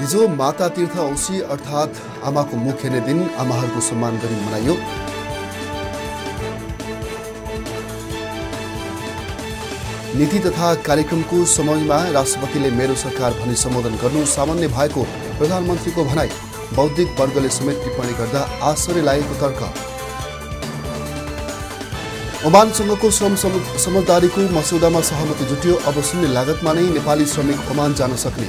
हिजो माता तीर्थ औँसी अर्थात् आमाको मुख हेर्ने दिन आमाहरूको सम्मान गरी मनाइयो। नीति तथा कार्यक्रमको समयमा राष्ट्रपतिले मेरो सरकार भनी सम्बोधन गर्नु सामान्य भएको प्रधानमन्त्रीको भनाई। बौद्धिक वर्गले समेत टिप्पणी गर्दा आश्चर्य लागेको तर्क। ओमानसँगको श्रम समझदारीको मसौदामा सहमति जुट्यो। अब शून्य लागतमा नै नेपाली श्रमिक ओमान जान सक्ने।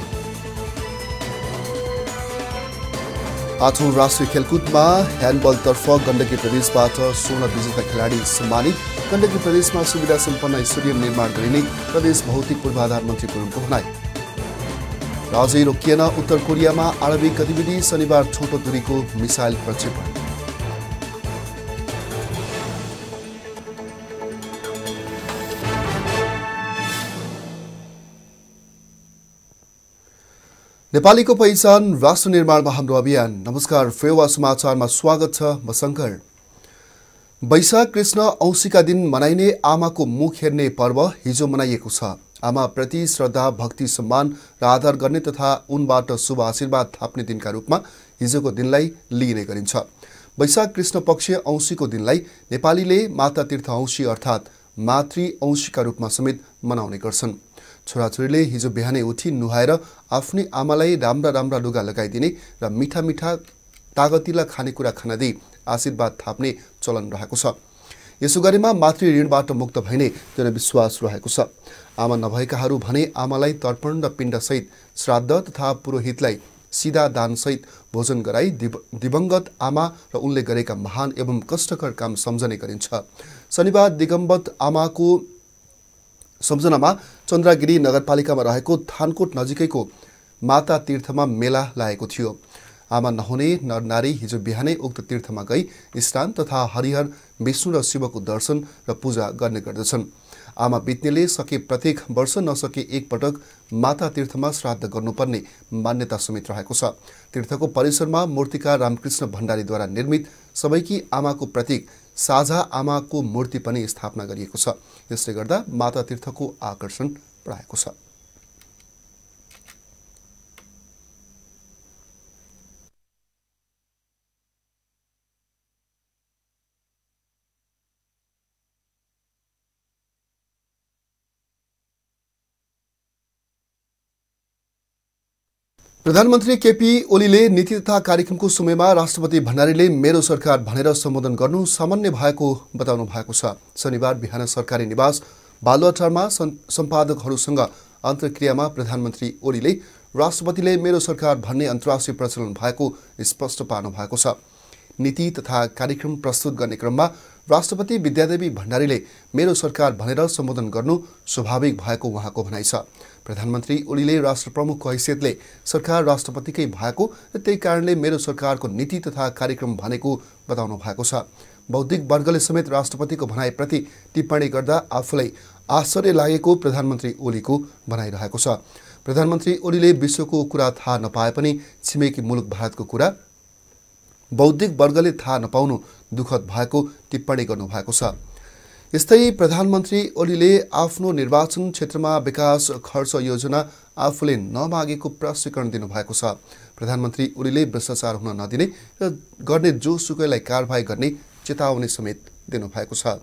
8औं राष्ट्रिय खेलकुदमा ह्यान्डबलतर्फ गण्डकी प्रदेशबाट स्वर्ण विजेता खेलाडी सम्मानित। गण्डकी प्रदेशमा सुविधा सम्पन्न स्टेडियम निर्माण गरिने प्रदेश भौतिक पूर्वाधार मन्त्री गुरुङको भनाई। र अझै रोकिएन उत्तर कोरियामा आणविक गतिविधि। शनिबार छोटो दूरीको मिसाइल प्रक्षेपण। नेपालीको पहिचान राष्ट्र निर्माणमा हाम्रो अभियान। नमस्कार, फेवा समाचारमा स्वागत छ। म शंकर। वैशाख कृष्ण औँसीका दिन मनाइने आमाको मुख हेर्ने पर्व हिजो मनाइएको छ। आमा प्रति श्रद्धा, भक्ति, सम्मान र आदर गर्ने तथा उनबाट शुभ आशीर्वाद थाप्ने दिनका रूपमा हिजोको दिनलाई लिइने गरिन्छ। वैशाख कृष्ण पक्ष औँसीको दिनलाई नेपालीले माता तीर्थ औँसी अर्थात् मातृ औँसीका रूपमा समेत मनाउने गर्छन्। छोराछोरीले हिजो बिहानै उठी नुहाएर आफ्नै आमालाई राम्रा राम्रा लुगा लगाइदिने र मिठा मिठा तागतिला खानेकुरा खान दिई आशीर्वाद थाप्ने चलन रहेको छ। यसो गरेमा मातृ ऋणबाट मुक्त भइने जनविश्वास रहेको छ। आमा नभएकाहरू भने आमालाई तर्पण र पिण्डसहित श्राद्ध तथा पुरोहितलाई सिधा दानसहित भोजन गराई दिवंगत आमा र उनले गरेका महान एवं कष्टकर काम सम्झने गरिन्छ। शनिबार दिगम्बत आमाको सम्झनामा चन्द्रगिरी नगरपालिकामा रहेको थानकोट नजिकैको माता तीर्थमा मेला लागेको थियो। आमा नहुने नरनारी हिजो बिहानै उक्त तीर्थमा गई स्नान तथा हरिहर विष्णु र शिवको दर्शन र पूजा गर्ने गर्दछन्। आमा बित्नेले सके प्रत्येक वर्ष नसके एकपटक माता तीर्थमा श्राद्ध गर्नुपर्ने मान्यता समेत रहेको छ। तीर्थको परिसरमा मूर्तिकार रामकृष्ण भण्डारीद्वारा निर्मित सबैकी आमाको प्रतीक साझा आमाको मूर्ति पनि स्थापना गरिएको छ। यसले गर्दा माता तीर्थको आकर्षण बढाएको छ। प्रधानमन्त्री केपी ओलीले नीति तथा कार्यक्रमको समयमा राष्ट्रपति भण्डारीले मेरो सरकार भनेर सम्बोधन गर्नु सामान्य भएको बताउनु भएको छ। शनिबार बिहान सरकारी निवास बालुवाटारमा सम्पादकहरूसँग अन्तर्क्रियामा प्रधानमन्त्री ओलीले राष्ट्रपतिले मेरो सरकार भन्ने अन्तर्राष्ट्रिय प्रचलन भएको स्पष्ट पार्नु भएको छ। नीति तथा कार्यक्रम प्रस्तुत गर्ने क्रममा राष्ट्रपति विद्यादेवी भण्डारीले मेरो सरकार भनेर सम्बोधन गर्नु स्वाभाविक भएको उहाँको भनाइ छ। प्रधानमन्त्री ओलीले राष्ट्र प्रमुखको हैसियतले सरकार राष्ट्रपतिकै भएको र त्यही कारणले मेरो सरकारको नीति तथा कार्यक्रम भनेको बताउनु भएको छ। बौद्धिक वर्गले समेत राष्ट्रपतिको भनाइप्रति टिप्पणी गर्दा आफूलाई आश्चर्य लागेको प्रधानमन्त्री ओलीको भनाइरहेको छ। प्रधानमन्त्री ओलीले विश्वको कुरा थाहा नपाए पनि छिमेकी मुलुक भारतको कुरा बौद्धिक वर्गले थाहा नपाउनु दुःखद भएको टिप्पणी गर्नुभएको छ। यस्तै प्रधानमन्त्री ओलीले आफ्नो निर्वाचन क्षेत्रमा विकास खर्च योजना आफूले नमागेको प्रष्टीकरण दिनुभएको छ। प्रधानमन्त्री ओलीले भ्रष्टाचार हुन नदिने र गर्ने जोसुकैलाई कारबाही गर्ने चेतावनी समेत दिनुभएको छ।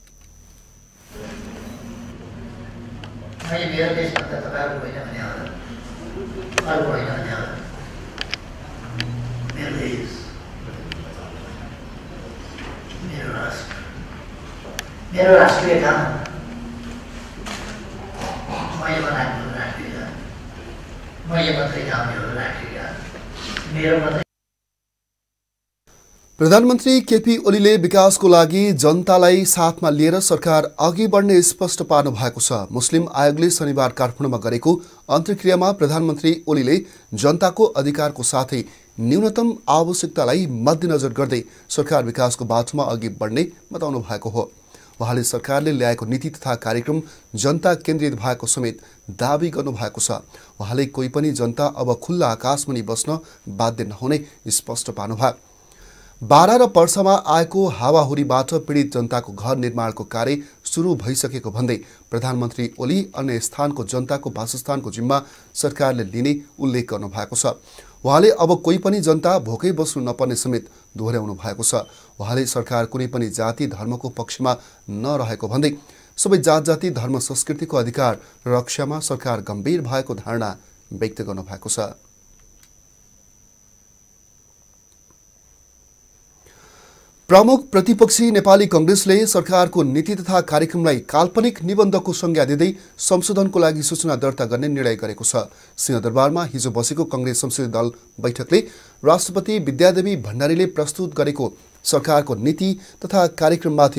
मेरो राष्ट्रिय काम मैले बनाएको राष्ट्रिय काम मैले मात्रै जाउने हो राष्ट्रिय काम मेरो मात्रै। प्रधानमन्त्री केपी ओलीले विकासको लागि जनतालाई साथमा लिएर सरकार अघि बढ्ने स्पष्ट पार्नु भएको छ। मुस्लिम आयोगले शनिबार काठमाडौँमा गरेको अन्तर्क्रियामा प्रधानमन्त्री ओलीले जनताको अधिकारको साथै न्यूनतम आवश्यकतालाई मध्यनजर गर्दै सरकार विकासको बाटोमा अघि बढ्ने बताउनु भएको हो। उहाँले सरकारले ल्याएको नीति तथा कार्यक्रम जनता केन्द्रित भएको समेत दावी गर्नुभएको छ। उहाँले कोही पनि जनता अब खुल्ला आकाशमुनि बस्न बाध्य नहुने स्पष्ट पार्नुभयो। बारा र पर्सामा आएको हावाहुरीबाट पीडित जनताको घर निर्माणको कार्य सुरु भइसकेको भन्दै प्रधानमन्त्री ओली अन्य स्थानको जनताको वासस्थानको जिम्मा सरकारले लिने उल्लेख गर्नु भएको छ। उहाँले अब कोही पनि जनता भोकै बस्नु नपर्ने समेत दोहोर्याउनु भएको छ। उहाँले सरकार कुनै पनि जाति धर्मको पक्षमा नरहेको भन्दै सबै जात जाति धर्म संस्कृतिको अधिकार रक्षामा सरकार गम्भीर भएको धारणा व्यक्त गर्नु भएको छ। प्रमुख प्रतिपक्षी नेपाली कांग्रेसले सरकारको नीति तथा कार्यक्रमलाई काल्पनिक निबन्धको संज्ञा दिँदै संशोधनको लागि सूचना दर्ता गर्ने निर्णय गरेको छ। सिंहदरबारमा हिजो बसेको कांग्रेस संसदीय दल बैठकले राष्ट्रपति विद्यादेवी भण्डारीले प्रस्तुत गरेको सरकारको नीति तथा कार्यक्रममाथि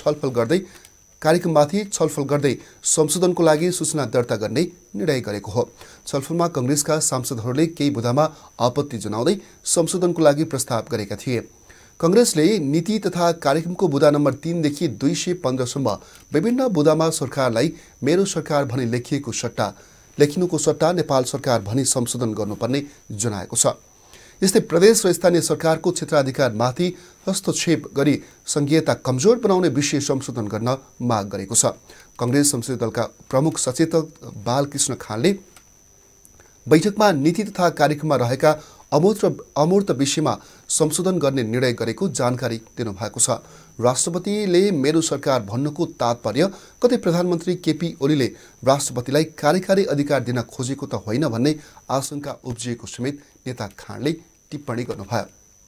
छलफल गर्दै संशोधनको लागि सूचना दर्ता गर्ने निर्णय गरेको हो। छलफलमा कांग्रेसका सांसदहरूले केही बुँदामा आपत्ति जनाउँदै संशोधनको लागि प्रस्ताव गरेका थिए। कांग्रेसले नीति तथा कार्यक्रमको बुँदा नम्बर 3 देखि 215 सम्म विभिन्न बुँदामा सरकारलाई मेरो सरकार भनी लेखिनुको सट्टा नेपाल सरकार भनी संशोधन गर्नुपर्ने जनाएको छ। यस्तै प्रदेश र स्थानीय सरकारको क्षेत्राधिकारमाथि हस्तक्षेप गरी संघीयता कमजोर बनाउने विषय संशोधन गर्न माग गरेको छ। कांग्रेस संसदीय दलका प्रमुख सचेतक बालकृष्ण खानले बैठकमा नीति तथा कार्यक्रममा रहेका अमूर्त विषयमा संशोधन गर्ने निर्णय गरेको जानकारी दिनुभएको छ। राष्ट्रपतिले मेरो सरकार भन्नुको तात्पर्य कतै प्रधानमन्त्री केपी ओलीले राष्ट्रपतिलाई कार्यकारी अधिकार दिन खोजेको त होइन भन्ने आशंका उब्जिएको समेत नेता खानले टिप्पणी गर्नुभयो।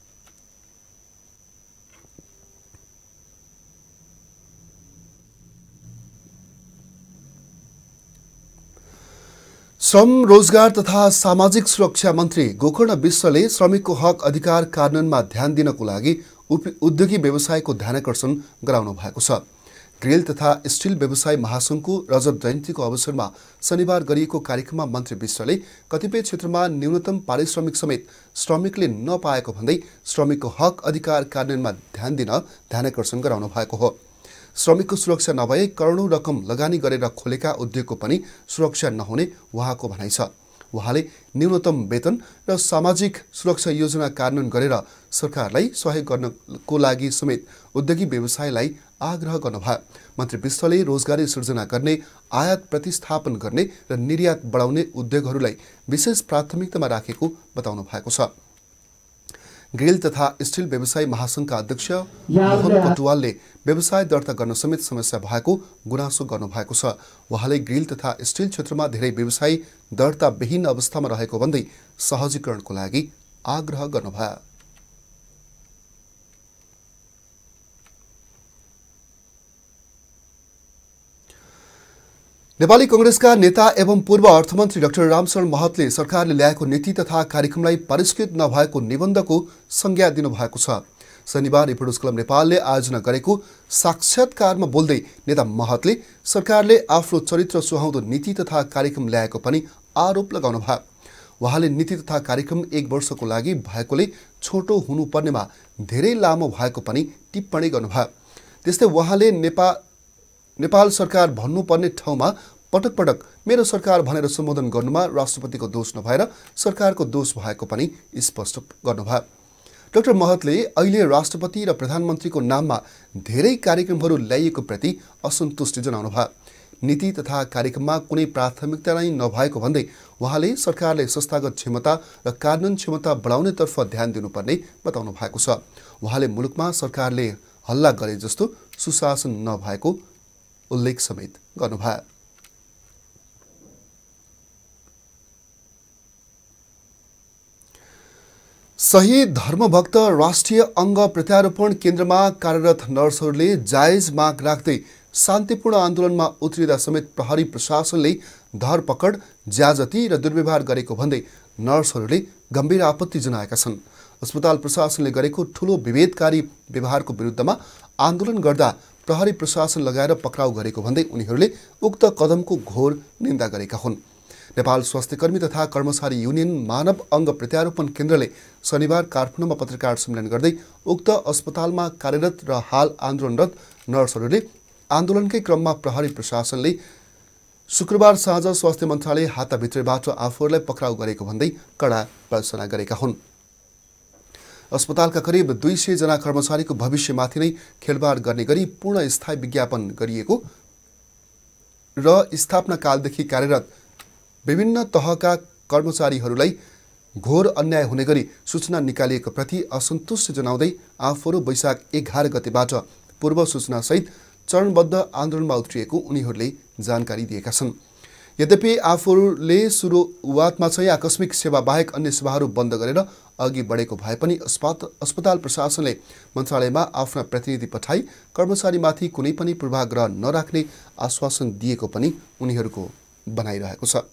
श्रम रोजगार तथा सामाजिक सुरक्षा मन्त्री गोकर्ण विश्वले श्रमिकको हक अधिकार कार्यान्वयनमा ध्यान दिनको लागि उद्योगी व्यवसायको ध्यानाकर्षण गराउनु भएको छ। ग्रिल तथा स्टिल व्यवसाय महासंघको रजत जयन्तीको अवसरमा शनिबार गरिएको कार्यक्रममा मन्त्री विश्वले कतिपय क्षेत्रमा न्यूनतम पारिश्रमिक समेत श्रमिकले नपाएको भन्दै श्रमिकको हक अधिकार कार्यान्वयनमा ध्यान दिन ध्यानाकर्षण गराउनु भएको हो। श्रमिकको सुरक्षा नभए करोडौं रकम लगानी गरेर खोलेका उद्योगको पनि सुरक्षा नहुने उहाँको भनाइ छ। उहाँले न्यूनतम वेतन र सामाजिक सुरक्षा योजना कार्यान्वयन गरेर सरकारलाई सहयोग गर्नको लागि समेत उद्योगी व्यवसायलाई आग्रह गर्नुभयो। मन्त्री विश्वले रोजगारी सृजना गर्ने, आयात प्रतिस्थापन गर्ने र निर्यात बढाउने उद्योगहरूलाई विशेष प्राथमिकतामा राखेको बताउनु भएको छ। ग्रिल तथा स्टिल व्यवसाय महासंघका अध्यक्ष मोहन पटुवालले व्यवसाय दर्ता गर्न समेत समस्या भएको गुनासो गर्नुभएको छ। उहाँले ग्रिल तथा स्टिल क्षेत्रमा धेरै व्यवसाय दर्ता विहीन अवस्थामा रहेको भन्दै सहजीकरणको लागि आग्रह गर्नुभयो। नेपाली कांग्रेसका नेता एवं पूर्व अर्थमन्त्री डाक्टर रामशरण महतले सरकारले ल्याएको नीति तथा कार्यक्रमलाई परिष्कृत नभएको निबन्धको संज्ञा दिनुभएको छ। शनिबार रिपोर्टर्स क्लब नेपालले आयोजना गरेको साक्षात्कारमा बोल्दै नेता महतले सरकारले आफ्नो चरित्र सुहाउँदो नीति तथा कार्यक्रम ल्याएको पनि आरोप लगाउनुभयो। उहाँले नीति तथा कार्यक्रम 1 वर्षको लागि भएकोले छोटो हुनुपर्नेमा धेरै लामो भएको पनि टिप्पणी गर्नुभयो। त्यस्तै उहाँले नेपाल सरकार भन्नुपर्ने ठाउँमा पटक पटक मेरो सरकार भनेर सम्बोधन गर्नुमा राष्ट्रपतिको दोष नभएर सरकारको दोष भएको पनि स्पष्ट गर्नुभयो। डाक्टर महतले अहिले राष्ट्रपति र प्रधानमन्त्रीको नाममा धेरै कार्यक्रमहरू ल्याइएको प्रति असन्तुष्टि जनाउनुभयो। नीति तथा कार्यक्रममा कुनै प्राथमिकता नै नभएको भन्दै उहाँले सरकारले संस्थागत क्षमता र कार्यान्वयन क्षमता बढाउनेतर्फ ध्यान दिनुपर्ने बताउनु भएको छ। उहाँले मुलुकमा सरकारले हल्ला गरे जस्तो सुशासन नभएको उल्लेख समेत गर्नुभयो। सही धर्मभक्त राष्ट्रिय अंग प्रत्यारोपण केन्द्रमा कार्यरत नर्सहरूले जायज माग राख्दै शान्तिपूर्ण आन्दोलनमा उत्रिँदा समेत प्रहरी प्रशासनले धरपकड, ज्याजती र दुर्व्यवहार गरेको भन्दै नर्सहरूले गम्भीर आपत्ति जनाएका छन्। अस्पताल प्रशासनले गरेको ठूलो विभेदकारी व्यवहारको विरुद्धमा आन्दोलन गर्दा प्रहरी प्रशासन लगाएर पक्राउ गरेको भन्दै उनीहरूले उक्त कदमको घोर निन्दा गरेका हुन्। नेपाल स्वास्थ्यकर्मी तथा कर्मचारी युनियन मानव अंग प्रत्यारोपण केन्द्रले शनिबार काठमाडौँमा पत्रकार सम्मेलन गर्दै उक्त अस्पतालमा कार्यरत र हाल आन्दोलनरत नर्सहरूले आन्दोलनकै क्रममा प्रहरी प्रशासनले शुक्रबार साँझ स्वास्थ्य मन्त्रालय हाताभित्रबाट आफूहरूलाई पक्राउ गरेको भन्दै कडा भर्त्सना गरेका हुन्। अस्पतालका करिब 200 जना कर्मचारीको भविष्यमाथि नै खेलबाड गर्ने गरी पूर्ण स्थायी विज्ञापन गरिएको र स्थापना कालदेखि कार्यरत विभिन्न तहका कर्मचारीहरूलाई घोर अन्याय हुने गरी सूचना निकालिएको प्रति असन्तुष्ट जनाउँदै आफूहरू वैशाख 11 गतेबाट पूर्व सूचनासहित चरणबद्ध आन्दोलनमा उत्रिएको उनीहरूले जानकारी दिएका छन्। यद्यपि आफूहरूले सुरुवातमा चाहिँ आकस्मिक सेवा बाहेक अन्य सेवाहरू बन्द गरेर अघि बढेको भए पनि अस्पताल प्रशासनले मन्त्रालयमा आफ्ना प्रतिनिधि पठाई कर्मचारीमाथि कुनै पनि पूर्वाग्रह नराख्ने आश्वासन दिएको पनि उनीहरूको भनाइरहेको छ।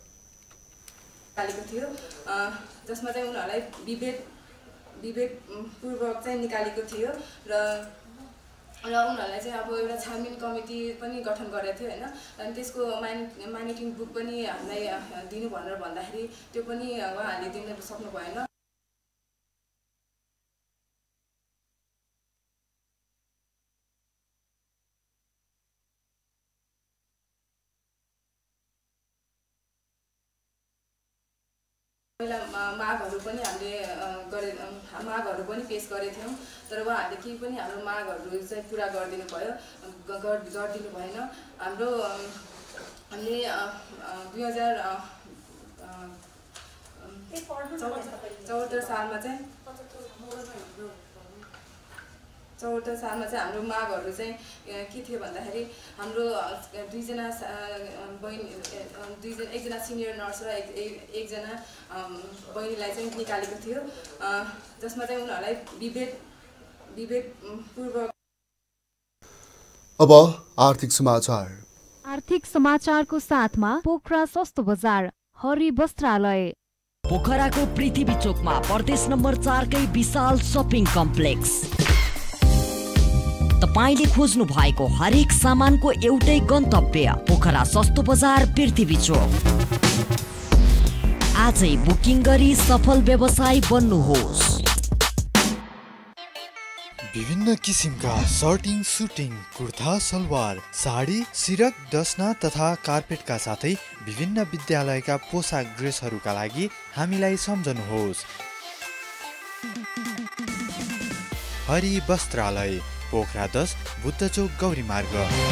जसमा चाहिँ उनीहरूलाई विभेदपूर्वक चाहिँ निकालेको थियो र उनीहरूलाई चाहिँ अब एउटा छानबिन कमिटी पनि गठन गरेको थियो होइन। अनि त्यसको मानिटिङ बुक पनि हामीलाई दिनु भनेर भन्दाखेरि त्यो पनि उहाँहरूले दिन सक्नु भएन। मागहरू पनि हामीले मागहरू पनि पेश गरेका थियौँ, तर उहाँहरूले केही पनि हाम्रो मागहरू चाहिँ पुरा गरिदिनु भएन। हाम्रो हामीले 2074 सालमा चाहिँ 74 सालमा चाहिँ हाम्रो मागहरू चाहिँ के थियो भन्दाखेरि हाम्रो एकजना सिनियर नर्स र एकजना बहिनीलाई चाहिँ निकालेको थियो, जसमा चाहिँ उनीहरूलाई विभेदपूर्वक। अब आर्थिक समाचारको साथमा पोखरा सस्तो बजार हरि वस्त्रालय पोखराको पृथ्वी चोकमा प्रदेश नम्बर 4 कै विशाल शपिङ कम्प्लेक्स। तपाईले खोज्नु भएको हरेक सामानको एउटै गन्तव्य पोखरा सस्तो बजार पृथ्वी चोक। आजै बुकिङ गरी सफल व्यवसायी बन्नुहोस्। विभिन्न किसिमका सर्टिङ, सुटिङ, कुर्ता, सलवार, साडी, सिरक, दस्ना तथा कार्पेटका साथै विभिन्न विद्यालयका पोसाक ड्रेसहरूका लागि हामीलाई सम्झनुहोस्। हरि वस्त्रालय, पोखरा 10, बुद्धचोक, गौरी मार्ग।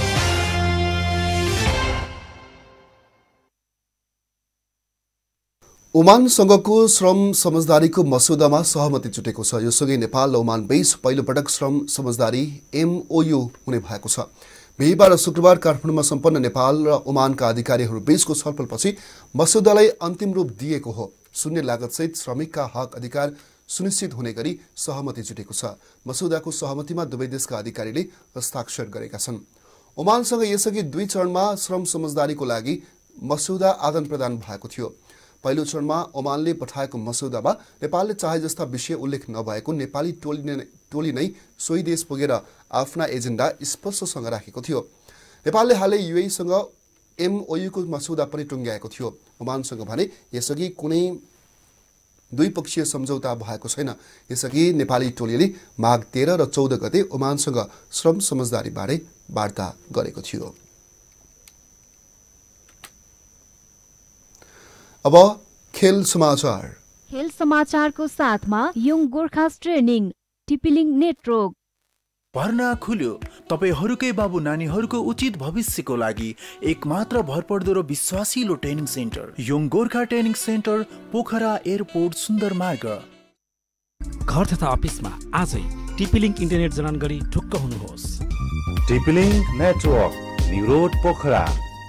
ओमानसँगको श्रम समझदारीको मस्यौदामा सहमति जुटेको छ। यसअघि नेपाल र ओमान बीच पहिलो पटक श्रम समझदारी MOU हुने भएको छ। बिहिबार र शुक्रबार काठमाडौँमा सम्पन्न नेपाल र ओमानका अधिकारीहरू बीचको छलफलपछि मस्यौदालाई अन्तिम रूप दिएको हो। शून्य लागतसहित श्रमिकका हक अधिकार सुनिश्चित हुने गरी सहमति जुटेको छ। मस्यौदाको सहमतिमा दुवै देशका अधिकारीले हस्ताक्षर गरेका छन्। ओमानसँग यसअघि 2 चरणमा श्रम समझदारीको लागि मस्यौदा आदान प्रदान भएको थियो। पहिलो चरणमा ओमानले पठाएको मस्यौदामा नेपालले चाहे जस्ता विषय उल्लेख नभएको नेपाली टोली नै सोही देश पुगेर आफ्ना एजेन्डा स्पष्टसँग राखेको थियो। नेपालले हालै UAE-सँग MOU को मस्यौदा पनि टुङ्ग्याएको थियो। ओमानसँग भने यसअघि कुनै द्विपक्षीय सम्झौता भएको छैन। यसअघि नेपाली टोलीले माघ 13 र 14 गते ओमानसँग श्रम समझदारी बारे वार्ता गरेको थियो। अब खेल समाचारको साथमा young Gorkhas training Tipling network भर्ना खुल्यो। तपाईहरुकै बाबु नानीहरुको उचित भविष्यको लागि एकमात्र भरपर्दो र विश्वासिलो training centre young Gorkha training centre, Pokhara airport, Sundar Marg. घर तथा अफिसमा आजै टिपिलिङ इन्टरनेट जडान गरी ढुक्क हुनुहोस्। Tipling network, New Road, Pokhara.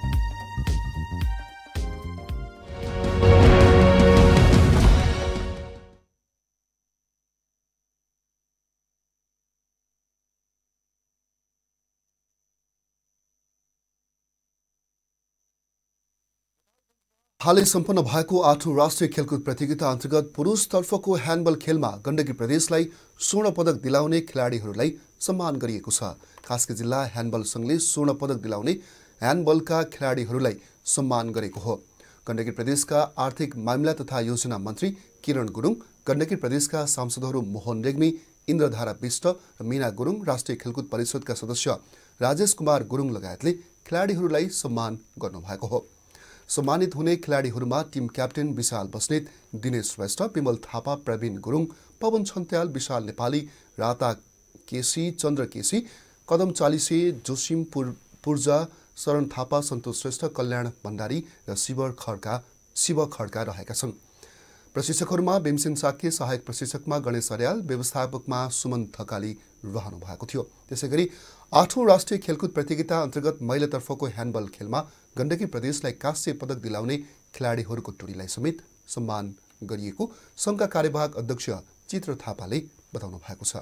हालै सम्पन्न भएको 8औं राष्ट्रिय खेलकुद प्रतियोगिता अन्तर्गत पुरुषतर्फको ह्यान्डबल खेलमा गण्डकी प्रदेशलाई स्वर्ण पदक दिलाउने खेलाडीहरूलाई सम्मान गरिएको छ। कास्की जिल्ला ह्यान्डबल संघले स्वर्ण पदक दिलाउने ह्यान्डबलका खेलाडीहरूलाई सम्मान गरेको हो। गण्डकी प्रदेशका आर्थिक मामिला तथा योजना मन्त्री किरण गुरुङ, गण्डकी प्रदेशका सांसदहरू मोहन रेग्मी, इन्द्रधारा विष्ट र मीना गुरुङ, राष्ट्रिय खेलकुद परिषदका सदस्य राजेश कुमार गुरुङ लगायतले खेलाडीहरूलाई सम्मान गर्नुभएको हो। सम्मानित हुने खेलाडीहरूमा टिम क्याप्टेन विशाल बस्नेत, दिनेश श्रेष्ठ, विमल थापा, प्रवीण गुरुङ, पवन छन्त्याल, विशाल नेपाली, राता केसी, चन्द्र केसी, कदम चालिसे, जोसिम पूर्जा, शरण थापा, सन्तोष श्रेष्ठ, कल्याण भण्डारी र शिव खड्का रहेका छन्। प्रशिक्षकहरूमा भीमसेन साक्य, सहायक प्रशिक्षकमा गणेश अर्याल, व्यवस्थापकमा सुमन थकाली रहनु भएको थियो। त्यसैगरी 8औं राष्ट्रिय खेलकुद प्रतियोगिता अन्तर्गत महिलातर्फको ह्यान्डबल खेलमा गण्डकी प्रदेशलाई काँस्य पदक दिलाउने खेलाडीहरूको टोलीलाई समेत सम्मान गरिएको संघका कार्यवाहक अध्यक्ष चित्र थापाले बताउनु भएको छ।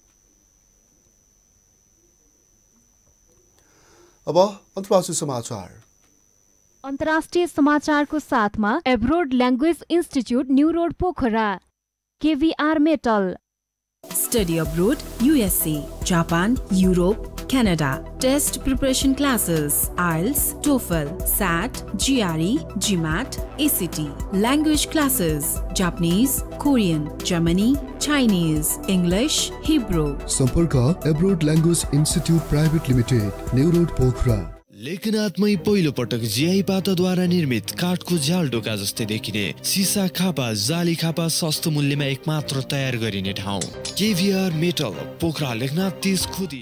अब अन्तर्राष्ट्रिय समाचार। अन्तर्राष्ट्रिय समाचारको साथमा abroad language institute New Road Pokhara, KVR metal. Study abroad, USA, Japan, Europe, Canada. Test preparation classes, IELTS, TOEFL, SAT, GRE, GMAT, ACT. Language classes, Japanese, Korean, Germany, Chinese, English, Hebrew. सम्पर्क abroad language institute private limited, New Road Pokhara. लेखनाथमै पहिलो पटक GI पाताद्वारा निर्मित काठको झ्याल ढोका जस्तै देखिने सिसा खापा, जाली खापा सस्तो मूल्यमा एकमात्र तयार गरिने ठाउँ केभीआर मेटल, पोखरा, लेखनाथ 30 खुदी।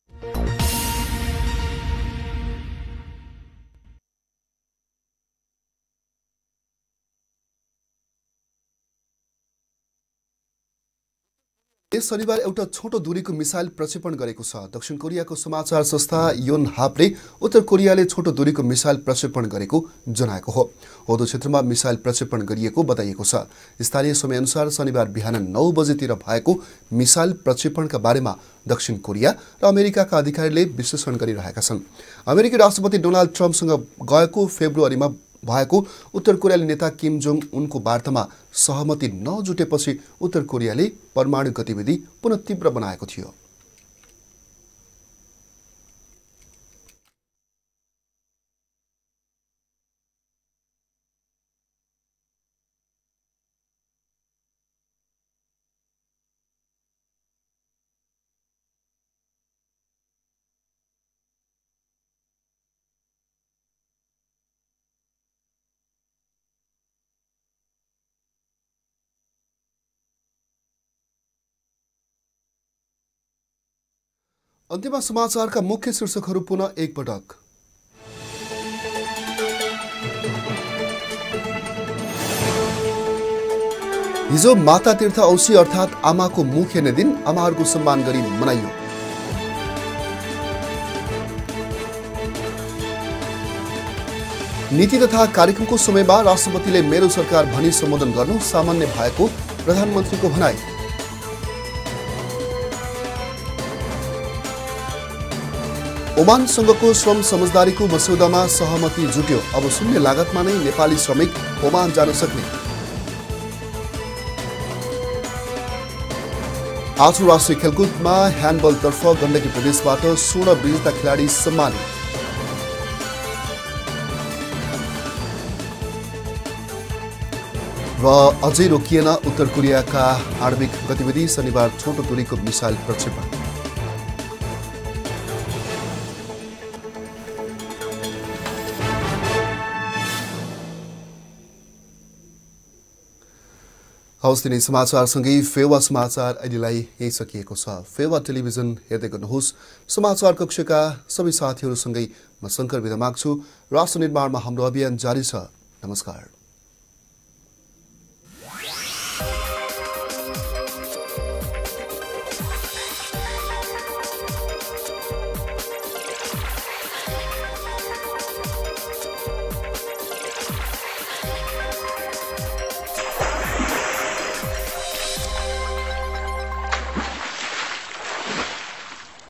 यस शनिबार एउटा छोटो दूरीको मिसाइल प्रक्षेपण गरेको छ। दक्षिण कोरियाको समाचार संस्था योनहापले उत्तर कोरियाले छोटो दूरीको मिसाइल प्रक्षेपण गरेको जनाएको हो। होदो क्षेत्रमा मिसाइल प्रक्षेपण गरिएको बताइएको छ। स्थानीय समयअनुसार शनिबार बिहान 9 बजेतिर भएको मिसाइल प्रक्षेपणका बारेमा दक्षिण कोरिया र अमेरिकाका अधिकारीले विश्लेषण गरिरहेका छन्। अमेरिकी राष्ट्रपति डोनाल्ड ट्रम्पसँग गएको फेब्रुअरीमा भएको उत्तर कोरियाली नेता किम जोङ उनको वार्तामा सहमति नजुटेपछि उत्तर कोरियाले परमाणु गतिविधि पुनः तीव्र बनाएको थियो। अन्त्यमा समाचारका मुख्य शीर्षकहरू पुनः एकपटक। हिजो माता तीर्थ औसी अर्थात् आमाको मुख हेर्ने दिन आमाहरूको सम्मान गरी मनाइयो। नीति तथा कार्यक्रमको समयमा राष्ट्रपतिले मेरो सरकार भनी सम्बोधन गर्नु सामान्य भएको प्रधानमन्त्रीको भनाई। ओमानसँगको श्रम समझदारीको मस्यौदामा सहमति जुट्यो। अब शून्य लागतमा नै नेपाली श्रमिक ओमान जान सक्ने। 8औं राष्ट्रिय खेलकुदमा ह्यान्डबलतर्फ गण्डकी प्रदेशबाट स्वर्ण विजेता खेलाडी सम्मानित। र अझै रोकिएन उत्तर कोरियाका आणविक गतिविधि, शनिबार छोटो दूरीको मिसाइल प्रक्षेपण। हवस्, दिनै समाचारसँगै फेवा समाचार अहिलेलाई यही सकिएको छ। फेवा टेलिभिजन हेर्दै गर्नुहोस्। समाचार कक्षका सबै साथीहरूसँगै म शङ्कर बिदा माग्छु। राष्ट्र निर्माणमा हाम्रो अभियान जारी छ। नमस्कार।